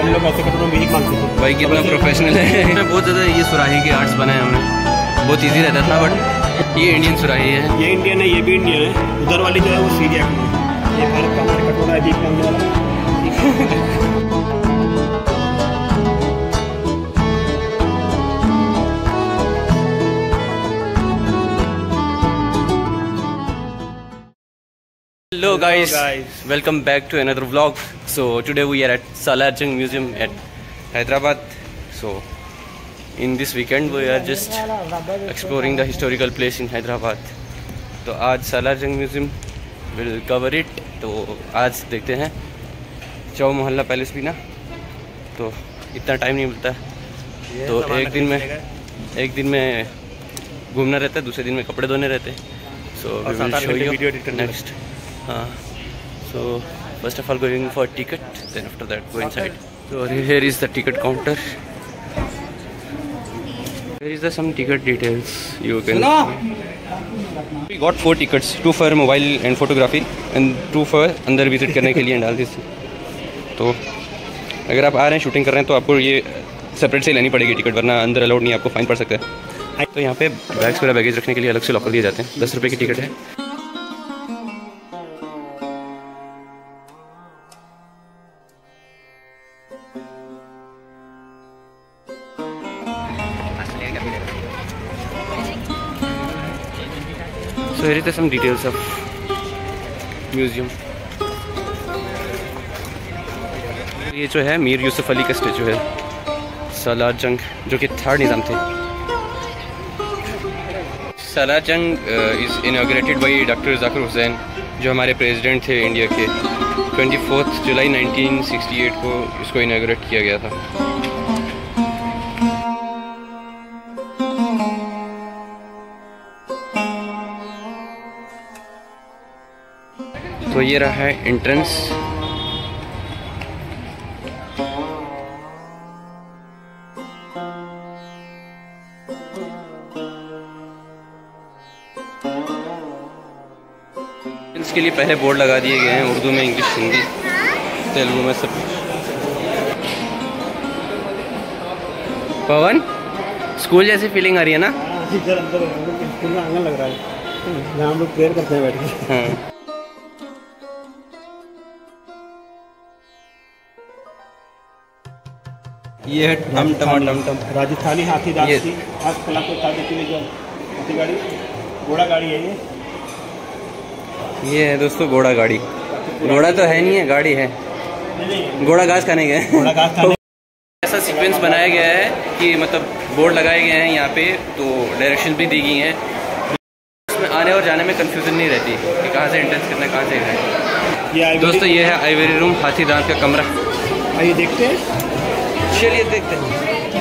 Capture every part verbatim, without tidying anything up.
पहले लोग ऐसे कपड़ों में भीख मांगते थे। भाई कितना प्रोफेशनल है। बहुत ज़्यादा ये सुराही के आर्ट्स बनाए हमने, बहुत इजी रहता था। बट ये इंडियन सुराही है, ये इंडियन है, ये भी इंडियन है। उधर वाली जो है वो सीरिया की है, ये भारत का हमारे कटोरा है भीख मांगने वाला। Hello guys, guys. welcome back to another vlog. So today we are at Salar Jung Museum at Hyderabad. So in this weekend we are just exploring the historical place in Hyderabad. तो आज Salar Jung Museum will cover it. तो आज देखते हैं चौ मोहल्ला palace भी ना, तो इतना टाइम नहीं मिलता, तो एक दिन में एक दिन में घूमना रहता है, दूसरे दिन में कपड़े धोने रहते हैं. So we will show you next. Uh, so first of all going for ticket, then after that go inside. So here is the ticket counter. Here is the some ticket details you can see. We got four tickets, two for mobile and photography and two for अंदर visit करने के लिए and all this. तो अगर आप आ रहे हैं shooting कर रहे हैं तो आपको ये सेपरेट से लेनी पड़ेगी टिकट, वरना अंदर अलाउड नहीं, आपको फाइन पड़ सकता है. तो यहाँ पे बैग्स वगैरह बैगेज रखने के लिए अलग से लॉकर दिए जाते हैं. दस रुपये की टिकट है. So here is some details of museum. ये जो है मीर यूसुफ अली का स्टेचू है, सालार जंग, जो कि थर्ड निज़ाम थे. Salar Jung is inaugurated by doctor Zakir Hussain, जो हमारे प्रेसिडेंट थे इंडिया के. Twenty fourth July nineteen sixty eight को इसको इनॉग्रेट किया गया था. तो ये रहा है एंट्रेंस. इसके लिए पहले बोर्ड लगा दिए गए हैं उर्दू में, इंग्लिश, हिंदी, तेलुगु में सब. पवन, स्कूल जैसी फीलिंग आ रही है ना? इधर अंदर स्कूल का आंगन लग रहा है, जहाँ हम लोग प्रेयर करते हैं बैठ के. हाँ. ये है टम टम टम टम राजस्थानी हाथी दांत की हस्तकला को दिखाने के लिए जो हाथी गाड़ी, घोड़ा गाड़ी है ये. ये है दोस्तों घोड़ा गाड़ी. घोड़ा तो है नहीं है, गाड़ी है. घोड़ा घास खाने गए. घोड़ा घास खाने. ऐसा सीक्वेंस बनाया गया है कि मतलब बोर्ड लगाए गए हैं यहाँ पे, तो डायरेक्शन भी दी गई हैं. उसमें आने और जाने में कंफ्यूजन नहीं रहती कि कहाँ से एंट्रेंस करना है, कहाँ से है. दोस्तों ये है आइवरी रूम, हाथी दांत का कमरा. आइए देखते हैं. चलिए देखते हैं.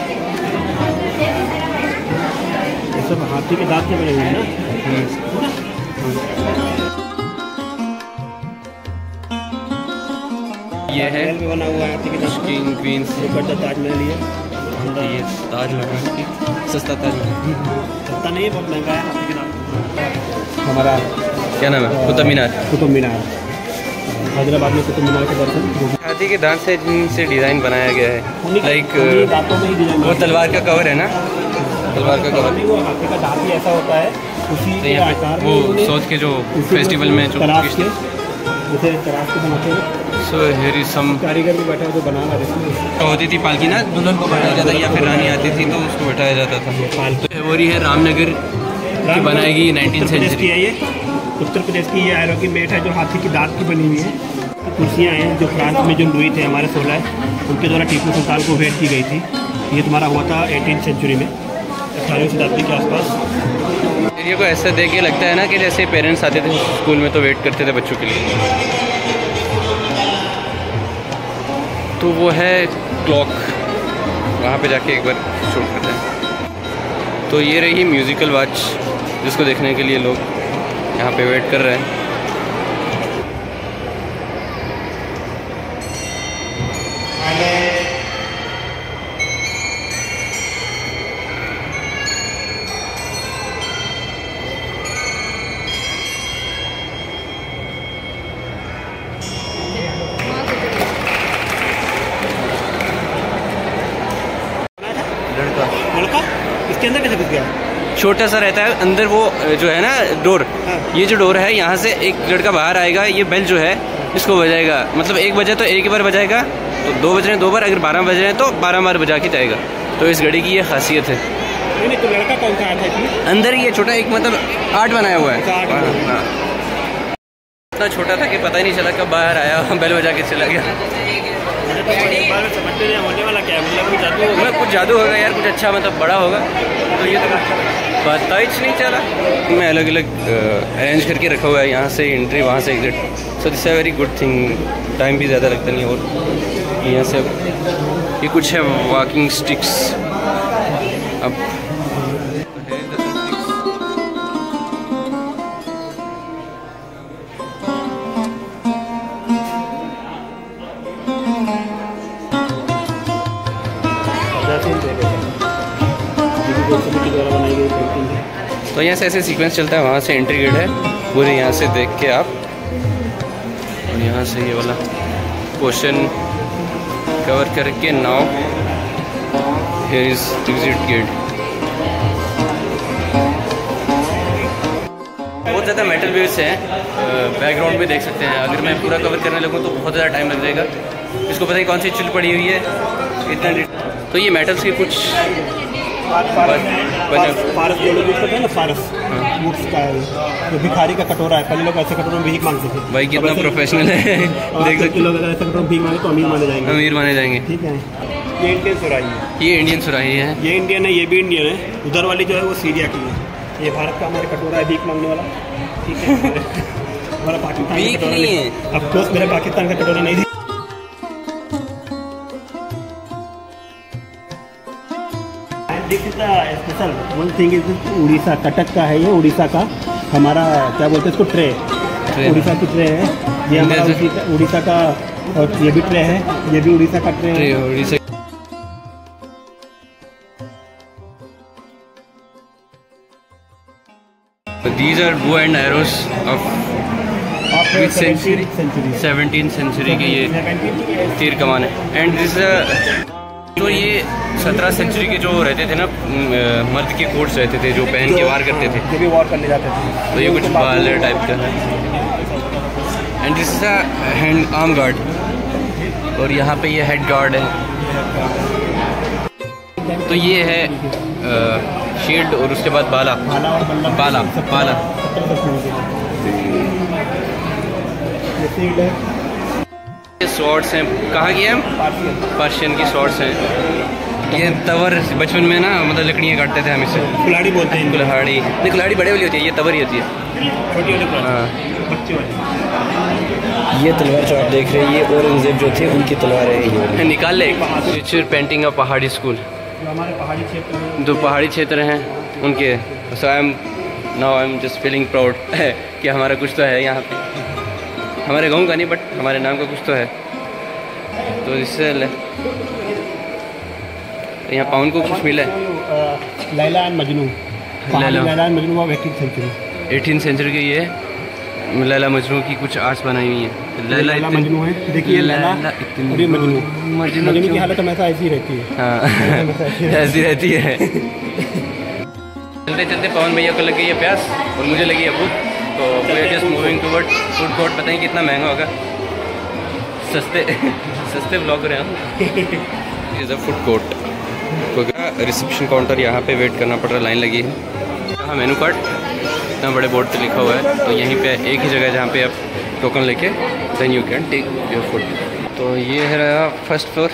ये सब हाथी के दांत के बने हुए हैं ना. ये है बना हुआ है हाथी के दांत. King queens Taj Mahal. ये ताजमहल सस्ता ताजमहल सस्ता नहीं है, बहुत महंगा है. हाथी के दांत हमारा क्या नाम है? कुतुब मीनार. कुतुब मीनार हैदराबाद में कुतुब मीनार के दर्शन. हाथी के दांत से जिनसे डिज़ाइन बनाया गया है, लाइक वो तलवार का कवर है ना, तलवार का कवर. वो हाथी का दांत ही ऐसा होता है, उसी तो यहाँ पे वो सोच के जो फेस्टिवल में जो जैसे तराश के बनाते हैं. सो हियर इज सम कारीगर भी बैठा जो बना रहा है. तो होती थी पालकी ना, दुल्हन को बैठाया जाता है, या फिर रानी आती थी तो उसको बैठाया जाता था. तो वो है रामनगर की बनाएगी नाइनटीन सेंचुरी. ये उत्तर प्रदेश की ये आयरो की मेट है जो हाथी की दांत की बनी हुई है. कुर्सियाँ हैं जो फ्रांस में जो लुई थे हमारे सोलह, उनके द्वारा टीपू सुल्तान को भेंट की गई थी. ये तुम्हारा हुआ था एटीन सेंचुरी में, अठारहवीं शताब्दी के आसपास. एरिया को ऐसा देख के लगता है ना कि जैसे पेरेंट्स आते थे स्कूल में तो वेट करते थे बच्चों के लिए. तो वो है क्लॉक, वहाँ पे जाके एक बार शूट करते हैं. तो ये रही म्यूज़िकल वॉच, जिसको देखने के लिए लोग यहाँ पे वेट कर रहे हैं. छोटा सा रहता है अंदर, वो जो है ना डोर, ये जो डोर है यहाँ से एक लड़का बाहर आएगा, ये बेल जो है इसको बजाएगा, मतलब एक बजे तो एक ही बार बजाएगा, तो दो बज रहे हैं दो बार, अगर बारह बज रहे हैं तो बारह बार बजा के जाएगा। तो इस घड़ी की ये खासियत है। नहीं नहीं, तो लड़का कौन सा आया था अंदर ये छोटा एक मतलब आर्ट बनाया हुआ है। हाँ, इतना छोटा था कि पता ही नहीं चला कब बाहर आया, बेल बजा के चला गया। समझ में होने वाला क्या है, मतलब कुछ जादू होगा, कुछ जादू होगा यार, कुछ अच्छा मतलब बड़ा होगा। तो ये तो पता ही नहीं चला। मैं अलग अलग अरेंज करके रखा हुआ है, यहाँ से एंट्री वहाँ से exit. So this a very good thing, time भी ज़्यादा लगता नहीं। और यहाँ से ये कुछ है वॉकिंग स्टिक्स। अब तो यहाँ से ऐसे सीक्वेंस चलता है, वहाँ से एंट्री गेट है पूरे, यहाँ से देख के आप, और यहाँ से ये वाला पोर्शन कवर करके now here is exit gate. बहुत ज़्यादा मेटल वेव्स हैं, बैकग्राउंड भी देख सकते हैं। अगर मैं पूरा कवर करने लगूँ तो बहुत ज़्यादा टाइम लग जाएगा। इसको पता नहीं कौन सी चिल पड़ी हुई है इतना। तो ये मेटल्स के कुछ फारस जो लोग यूज करते हैं ना, फारस वुड्स का है, जो भिखारी का कटोरा है। पहले लोग ऐसे कटोरों में भीख मांगते थे। भाई कितना प्रोफेशनल है, देख सकते लोग अगर ऐसे कटोरों में भीख मांगे तो अमीर माने जाएंगे। अमीर माने जाएंगे। ठीक है, ये इंडियन सुराही है। ये इंडियन सुराही है, ये इंडियन है, ये भी इंडियन है। उधर वाली जो है वो सीरिया की है। ये भारत का हमारे कटोरा है भीख मांगने वाला। ठीक है, हमारा पाकिस्तान का कटोरा नहीं है। ऑफ कोर्स मेरा पाकिस्तान का कटोरा नहीं है। This is the special one thing is Orissa, Cuttack का है ये, उड़ीसा का हमारा क्या बोलते हैं इसको, ट्रे, उड़ीसा की ट्रे है ये हमारा, उड़ीसा का। और ये भी ट्रे है, ये भी उड़ीसा का ट्रे है। Orissa These are bow and arrows of which century? seventeenth century के ये तीर कमान है। एंड दिस तो ये सत्रह सेंचुरी के जो रहते थे ना, मर्द के कोट्स रहते थे जो पहन के वार करते थे, जो भी वार करने जाते थे। तो ये कुछ बालर टाइप का है। And this is a hand arm guard, और यहाँ पे ये हेड गार्ड है। तो ये है शील्ड, और उसके बाद बाला बाला बाला ये स्वॉर्ड्स हैं। कहाँ की है? पर्शियन की स्वॉर्ड्स हैं। ये तवर बचपन में ना मतलब लकड़ियाँ काटते थे हम इससे, कुल्हाड़ी बोलते हैं। कुल्हाड़ी नहीं, कुल्हाड़ी बड़े वाली होती है, ये तवर ही होती है, छोटी वाली। हाँ, बच्चे वाली। ये तलवार जो आप देख रहे हैं, ये औरंगजेब जो थे उनकी तलवार है। ये निकाल ले। Picture painting of Pahari school, जो हमारे पहाड़ी क्षेत्र में, जो पहाड़ी क्षेत्र हैं उनके। So I am now I am just feeling proud कि हमारा कुछ तो है यहाँ पे, हमारे गांव का नहीं बट हमारे नाम का कुछ तो है। तो इससे यहाँ पाउन को कुछ मिला है। Laila and Majnu, Laila Laila and Majnu of eighteen century. Eighteen century के ये लैला मजनू की कुछ आर्ट्स बनाई हुई है। लैला मजनू है, देखिए लैला और ये मजनू। मजनू की हालत हमेशा ऐसी रहती है। हाँ ऐसी रहती है। चलते चलते पवन भैया को लग गई है प्यास और मुझे लगी है भूख, तो we are just moving toward food court. पता नहीं कितना महंगा होगा, सस्ते सस्ते ब्लॉग रहे हैं। Is a food court. Reception counter, यहाँ पे वेट करना पड़ रहा है, लाइन लगी है। यहाँ मेनू कार्ड इतना बड़े बोर्ड पे लिखा हुआ है, तो यहीं पे एक ही जगह जहाँ पे आप टोकन लेके then you can take your food. तो ये है रहा फर्स्ट फ्लोर।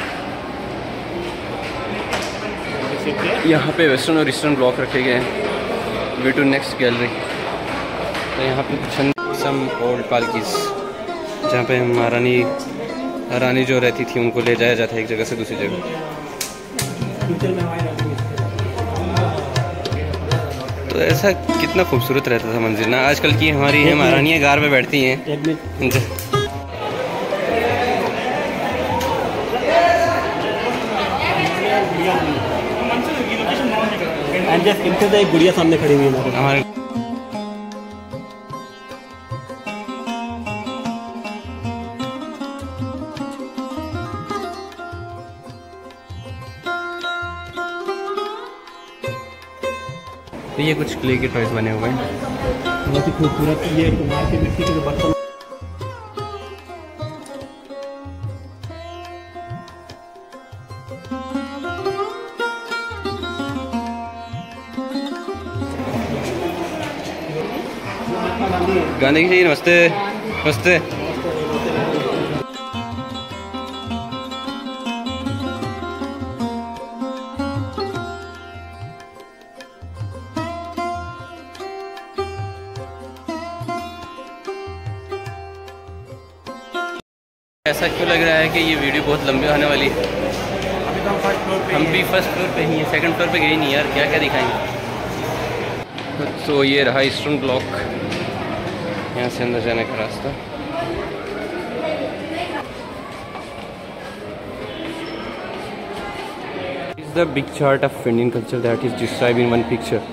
यहाँ पे वेस्टर्न और ईस्टर्न ब्लॉक रखे गए हैं। Way to next gallery. तो यहाँ पे कुछ सम ओल्ड पालकीज, जहाँ पे महारानी रानी जो रहती थी उनको ले जाया जाता है एक जगह से दूसरी जगह। तो ऐसा कितना खूबसूरत रहता था मंजिल ना। आजकल की हमारी है महारानियाँ गार में बैठती हैं। एक गुड़िया सामने खड़ी हुई है हमारे। ये कुछ क्ले के टॉयज बने हुए हैं, बहुत ही खूबसूरत। ये कुम्हार की मिट्टी के जो बर्तन, गांधी जी नमस्ते नमस्ते। ऐसा क्यों लग रहा है कि ये वीडियो बहुत लंबी होने वाली है? अभी तो हम फर्स्ट फ्लोर पे हम भी फर्स्ट फ्लोर पे ही हैं, सेकंड फ्लोर पे गए नहीं यार, क्या क्या दिखाएंगे। तो ये रहा ईस्टर्न ब्लॉक, यहाँ से अंदर जाने का रास्ता। Is the big chart of Indian culture that is describe in one picture.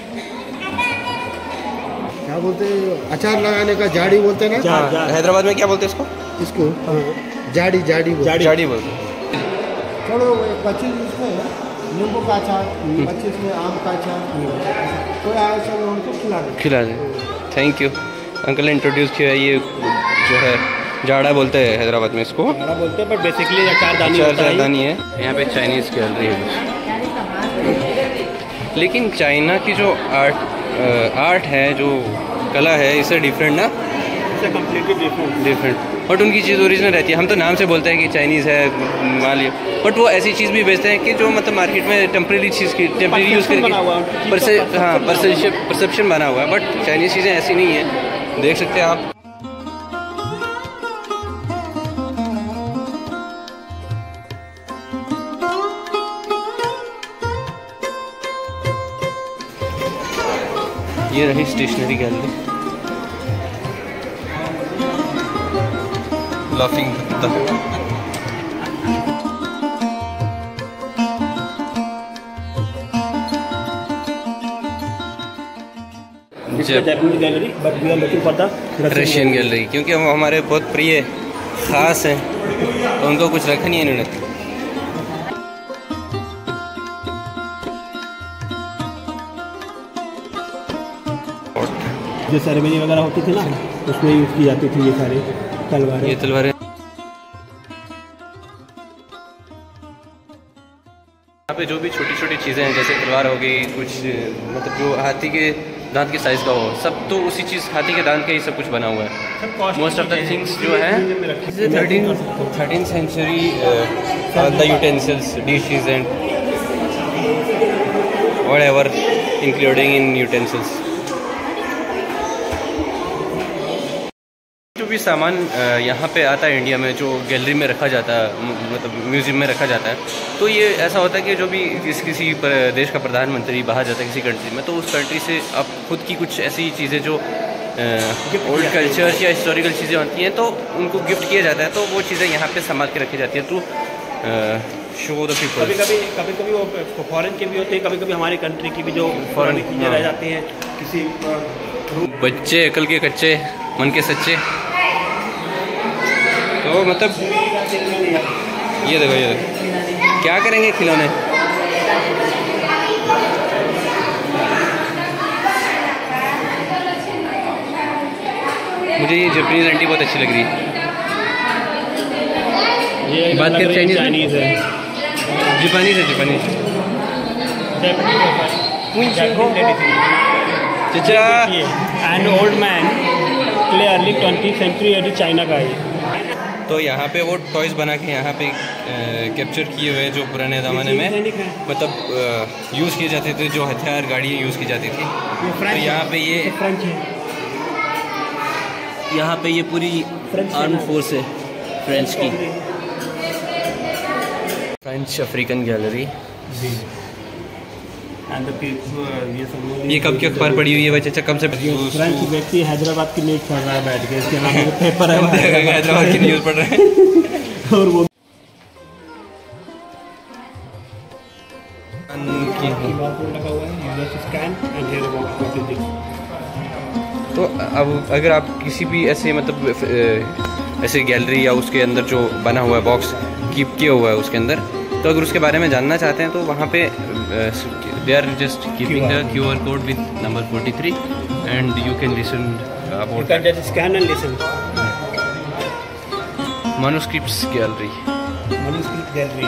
क्या बोलते हैं, अचार लगाने का जाड़ी बोलते हैं ना। हैदराबाद में क्या बोलते हैं इसको? इसको जाड़ी जाड़ी बोलते हैं। जाड़ी बोलते हैं। चलो पच्चीस इसमें नींबू का अचार, पच्चीस में आम का अचार, कोई आए सब उनको खिला दे खिला दे। थैंक यू अंकल ने इंट्रोड्यूस किया। ये जो है जाड़ा बोलते हैं हैदराबाद में इसको, जाड़ा बोलते हैं, बट बेसिकली अचारदानी अचारदानी है। यहाँ पे चाइनीज़ गैलरी है, लेकिन चाइना की जो आर्ट आर्ट है, जो कला है, इससे डिफरेंट ना, कम्प्लीटली डिफरेंट डिफरेंट बट उनकी चीज़ ओरिजिनल रहती है। हम तो नाम से बोलते हैं कि चाइनीज़ है मान लिया, बट वो ऐसी चीज़ भी बेचते हैं कि जो मतलब मार्केट में टेम्प्रेरी चीज़ की टेम्प्रेरी यूज़ करके परसे हाँ परसेप्शन बना हुआ है, बट चाइनीज़ चीज़ें ऐसी नहीं है। देख सकते हैं आप। ये रही stationery gallery, laughing Buddha. Japanese gallery, but we are looking for the Russian gallery, क्योंकि वो हमारे बहुत प्रिय खास हैं, तो उनको कुछ रखा नहीं है इन्होंने। जो सेरेमनी वगैरह होती थी ना, उसमें यूज़ की जाती थी ये सारे तलवारें। ये तलवारें यहाँ पे जो भी छोटी छोटी चीज़ें हैं, जैसे तलवार हो गई, कुछ मतलब जो हाथी के दांत के साइज़ का हो, सब तो उसी चीज़ हाथी के दांत का ही सब कुछ बना हुआ है। मोस्ट ऑफ द थिंग्स जो है thirteen thirteen century the utensils, dishes and whatever including in utensils. जो भी सामान यहाँ पे आता है इंडिया में, जो गैलरी में रखा जाता है, मतलब म्यूज़ियम में रखा जाता है, तो ये ऐसा होता है कि जो भी किस किसी देश का प्रधानमंत्री बाहर जाता है किसी कंट्री में, तो उस कंट्री से आप खुद की कुछ ऐसी चीज़ें जो ओल्ड कल्चर या हिस्टोरिकल चीज़ें होती हैं, तो उनको गिफ्ट किया जाता है। तो वो चीज़ें यहाँ पे संभाल के रखी जाती है टू शो द पीपल। कभी कभी कभी कभी वो फॉरेन के भी होते हैं, कभी कभी हमारे कंट्री की भी जो फॉरेन चीज़ें रह जाती हैं। किसी बच्चे अकल के कच्चे मन के सच्चे, तो मतलब ये देखो ये देखो क्या करेंगे खिलौने। मुझे ये जापानीज आंटी बहुत अच्छी लग रही है। ये बात कर चाइनीज चाइनीज है, जापानीज है Japanese. Chacha and old man clay early twenty century यदि चाइना का है। तो यहाँ पे वो टॉयज़ बना के यहाँ पे कैप्चर किए हुए जो पुराने ज़माने में मतलब यूज़ किए जाते थे, जो हथियार गाड़ियाँ यूज़ की जाती थी। तो यहाँ पे ये फ्रेंच है, यहाँ पे ये पूरी आर्म फोर्स है फ्रेंच की, फ्रेंच अफ्रीकन गैलरी। ये कब की अखबार पड़ी हुई है बच्चे? कब से फ्रेंच व्यक्ति हैदराबाद की न्यूज़ पढ़ रहा है बैठ के, इसके नाम पेपर है हैदराबाद की न्यूज़ पढ़ रहे हैं। और वो तो अब अगर आप किसी भी ऐसे मतलब ऐसे गैलरी या उसके अंदर जो बना हुआ है बॉक्स कीप किया हुआ है उसके अंदर, तो अगर उसके बारे में जानना चाहते हैं तो वहाँ पे they are just keeping the Q R code with number forty-three, and you can listen about You can just scan and listen. manuscripts gallery. Manuscript gallery.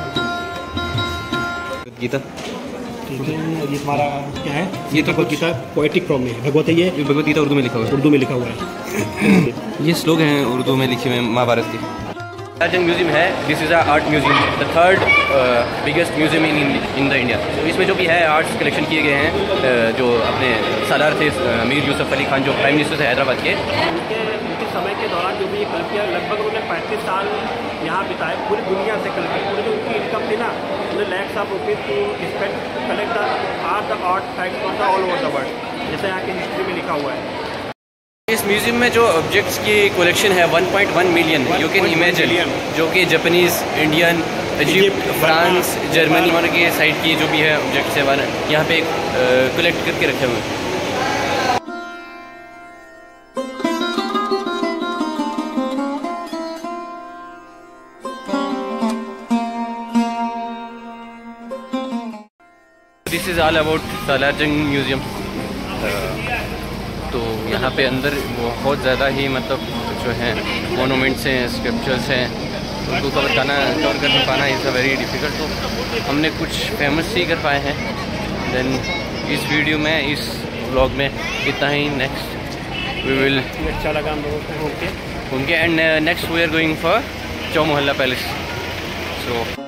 Gita, ठीक है, ये तुम्हारा क्या है? ये तो भगवत गीता पोएटिक फॉर्म में भगवत है। ये भगवत गीता उर्दू में लिखा हुआ है। उर्दू में लिखा हुआ है। ये श्लोक हैं उर्दू में लिखे हुए महाभारत के। सलारजंग म्यूजियम है, this is a art museum, the third biggest museum in in the India. तो इसमें जो भी है आर्ट्स कलेक्शन किए गए हैं, uh, जो अपने सालार थे मीर यूसुफ अली खान जो प्राइम मिनिस्टर थे हैदराबाद के, उनके उनके समय के दौरान जो भी ये कल किया, लगभग उन्होंने पैंतीस साल यहाँ बिताए, पूरी दुनिया से कल की। पूरी जो उनकी इनकम थी ना, उन्हें lakhs of rupees to spend collect the art the artefacts of the all over the world, जैसे यहाँ की हिस्ट्री में लिखा हुआ है। इस म्यूज़ियम में जो ऑब्जेक्ट्स की कलेक्शन है one point one million, you can imagine, जो कि Japanese, Indian, Egypt, France, Germany और के साइड की जो भी है ऑब्जेक्ट्स है यहाँ पे कलेक्ट करके रखे हुए हैं। This is all about Salar Jung museum. तो यहाँ पे अंदर बहुत ज़्यादा ही मतलब जो है मोनूमेंट्स हैं, स्कल्पचर्स हैं, उनको कवर करना कवर कर पाना इज़ अ वेरी डिफ़िकल्ट। तो हमने कुछ फेमस ही कर पाए हैं। देन इस वीडियो में, इस व्लॉग में इतना ही। नेक्स्ट वी विल, अच्छा लगा हम लोगों को घूम के घूम के and next we are going for Chowmahalla palace. So